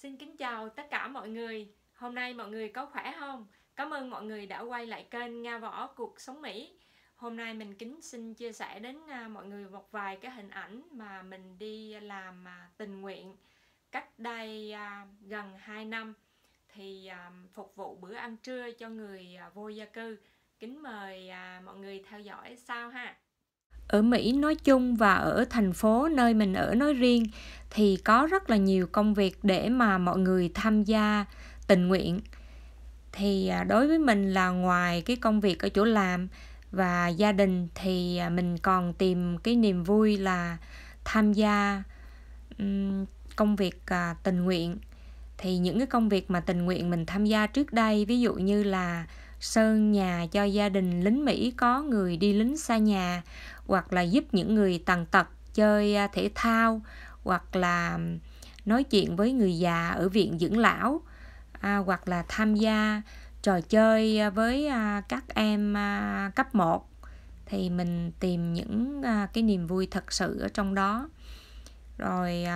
Xin kính chào tất cả mọi người. Hôm nay mọi người có khỏe không? Cảm ơn mọi người đã quay lại kênh Nga Võ Cuộc Sống Mỹ. Hôm nay mình xin chia sẻ đến mọi người một vài cái hình ảnh mà mình đi làm tình nguyện cách đây gần 2 năm. Thì phục vụ bữa ăn trưa cho người vô gia cư. Kính mời mọi người theo dõi sau ha. Ở Mỹ nói chung và ở thành phố nơi mình ở nói riêng thì có rất là nhiều công việc để mà mọi người tham gia tình nguyện. Thì đối với mình là ngoài cái công việc ở chỗ làm và gia đình thì mình còn tìm cái niềm vui là tham gia công việc tình nguyện. Thì những cái công việc mà tình nguyện mình tham gia trước đây, ví dụ như là sơn nhà cho gia đình lính Mỹ có người đi lính xa nhà, hoặc là giúp những người tàn tật chơi thể thao, hoặc là nói chuyện với người già ở viện dưỡng lão, hoặc là tham gia trò chơi với các em cấp 1. Thì mình tìm những cái niềm vui thật sự ở trong đó. Rồi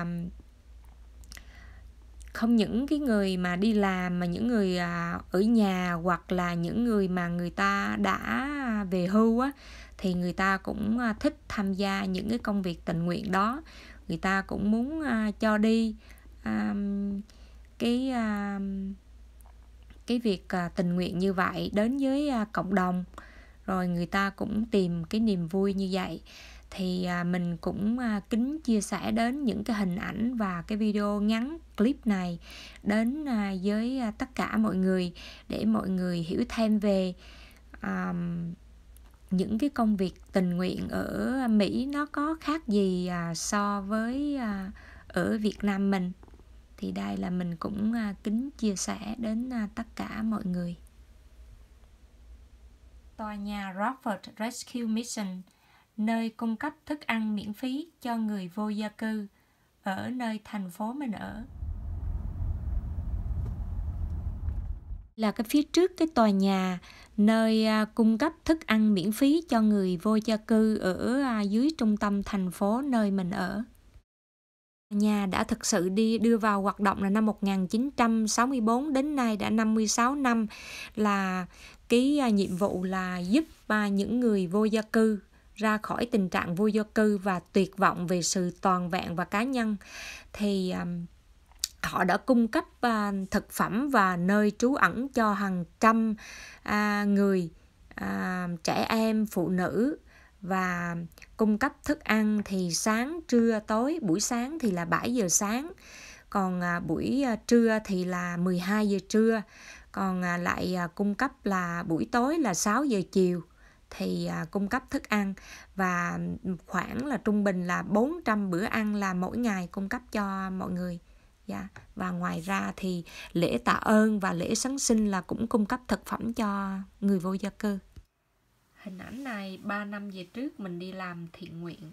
không những cái người mà đi làm mà những người ở nhà, hoặc là những người mà người ta đã về hưu á, thì người ta cũng thích tham gia những cái công việc tình nguyện đó. Người ta cũng muốn cho đi cái việc tình nguyện như vậy đến với cộng đồng. Rồi người ta cũng tìm cái niềm vui như vậy. Thì mình cũng kính chia sẻ đến những cái hình ảnh và cái video ngắn clip này đến với tất cả mọi người, để mọi người hiểu thêm về những cái công việc tình nguyện ở Mỹ nó có khác gì so với ở Việt Nam mình. Thì đây là mình cũng kính chia sẻ đến tất cả mọi người. Tòa nhà Rockford Rescue Mission, nơi cung cấp thức ăn miễn phí cho người vô gia cư ở nơi thành phố mình ở. Là cái phía trước cái tòa nhà nơi cung cấp thức ăn miễn phí cho người vô gia cư ở dưới trung tâm thành phố nơi mình ở. Nhà đã thực sự đưa vào hoạt động là năm 1964, đến nay đã 56 năm, là cái nhiệm vụ là giúp những người vô gia cư ra khỏi tình trạng vô gia cư và tuyệt vọng về sự toàn vẹn và cá nhân. Thì họ đã cung cấp thực phẩm và nơi trú ẩn cho hàng trăm người, trẻ em, phụ nữ, và cung cấp thức ăn thì sáng, trưa, tối. Buổi sáng thì là 7 giờ sáng, còn buổi trưa thì là 12 giờ trưa, còn lại cung cấp là buổi tối là 6 giờ chiều thì cung cấp thức ăn. Và khoảng là trung bình là 400 bữa ăn là mỗi ngày cung cấp cho mọi người. Và ngoài ra thì lễ tạ ơn và lễ Giáng sinh là cũng cung cấp thực phẩm cho người vô gia cư. Hình ảnh này 3 năm về trước mình đi làm thiện nguyện,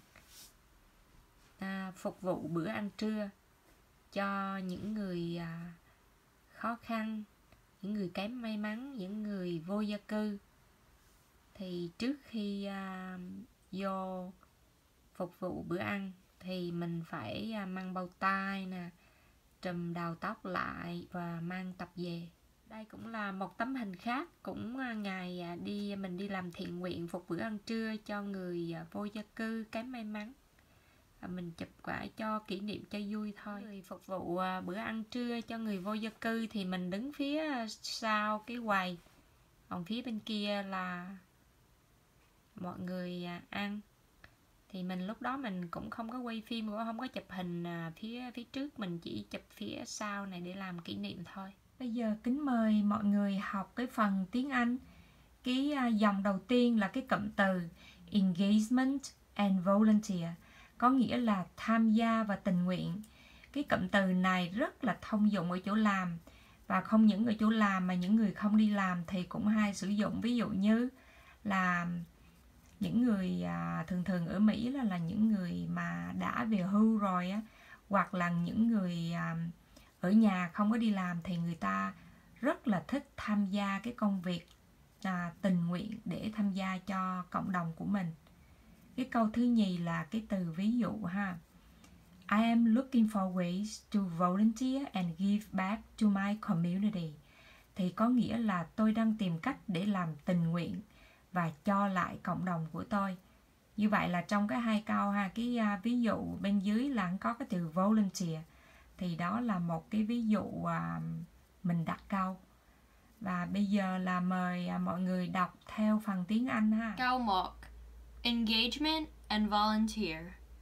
phục vụ bữa ăn trưa cho những người khó khăn, những người kém may mắn, những người vô gia cư. Thì trước khi vô phục vụ bữa ăn thì mình phải mang bao tay nè, trùm đầu tóc lại và mang tập về. Đây cũng là một tấm hình khác, cũng ngày mình đi làm thiện nguyện phục bữa ăn trưa cho người vô gia cư kém may mắn. Mình chụp quả cho kỷ niệm cho vui thôi. Người phục vụ bữa ăn trưa cho người vô gia cư thì mình đứng phía sau cái quầy, còn phía bên kia là mọi người ăn. Thì mình lúc đó mình cũng không có quay phim, cũng không có chụp hình phía trước, mình chỉ chụp phía sau này để làm kỷ niệm thôi. Bây giờ kính mời mọi người học cái phần tiếng Anh. Cái dòng đầu tiên là cái cụm từ engagement and volunteer, có nghĩa là tham gia và tình nguyện. Cái cụm từ này rất là thông dụng ở chỗ làm, và không những ở chỗ làm mà những người không đi làm thì cũng hay sử dụng. Ví dụ như là những người thường ở Mỹ là những người mà đã về hưu rồi á, hoặc là những người ở nhà không có đi làm, thì người ta rất là thích tham gia cái công việc tình nguyện để tham gia cho cộng đồng của mình. Cái câu thứ nhì là cái từ ví dụ ha. I am looking for ways to volunteer and give back to my community. Thì có nghĩa là tôi đang tìm cách để làm tình nguyện và cho lại cộng đồng của tôi. Như vậy là trong cái hai câu ha, cái ví dụ bên dưới là có cái từ volunteer, thì đó là một cái ví dụ mình đặt câu. Và bây giờ là mời mọi người đọc theo phần tiếng Anh ha. Câu 1. Engagement and volunteer.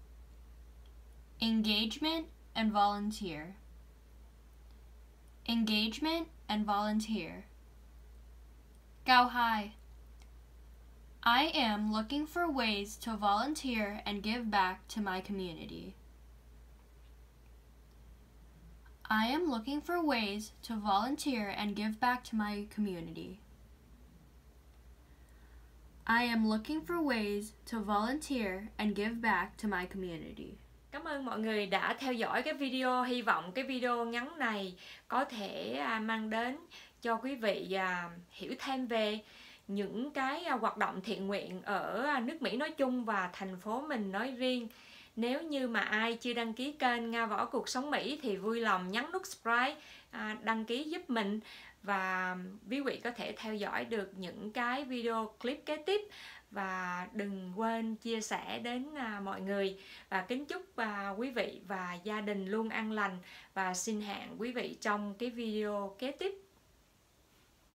Engagement and volunteer. Engagement and volunteer. Câu 2. I am looking for ways to volunteer and give back to my community. I am looking for ways to volunteer and give back to my community. I am looking for ways to volunteer and give back to my community. Cảm ơn mọi người đã theo dõi cái video. Hy vọng cái video ngắn này có thể mang đến cho quý vị hiểu thêm về những cái hoạt động thiện nguyện ở nước Mỹ nói chung và thành phố mình nói riêng. Nếu như mà ai chưa đăng ký kênh Nga Võ Cuộc Sống Mỹ thì vui lòng nhấn nút subscribe, đăng ký giúp mình, và quý vị có thể theo dõi được những cái video clip kế tiếp. Và đừng quên chia sẻ đến mọi người. Và kính chúc quý vị và gia đình luôn an lành. Và xin hẹn quý vị trong cái video kế tiếp.